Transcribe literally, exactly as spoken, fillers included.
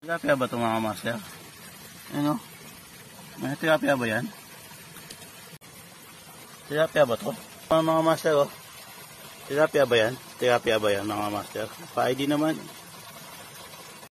Tilapia ba ito mga master? Ano? May tilapia ba yan? Tilapia ba ito? Mga master oh. Tilapia ba yan? Tilapia ba yan mga master? Pa-I D naman.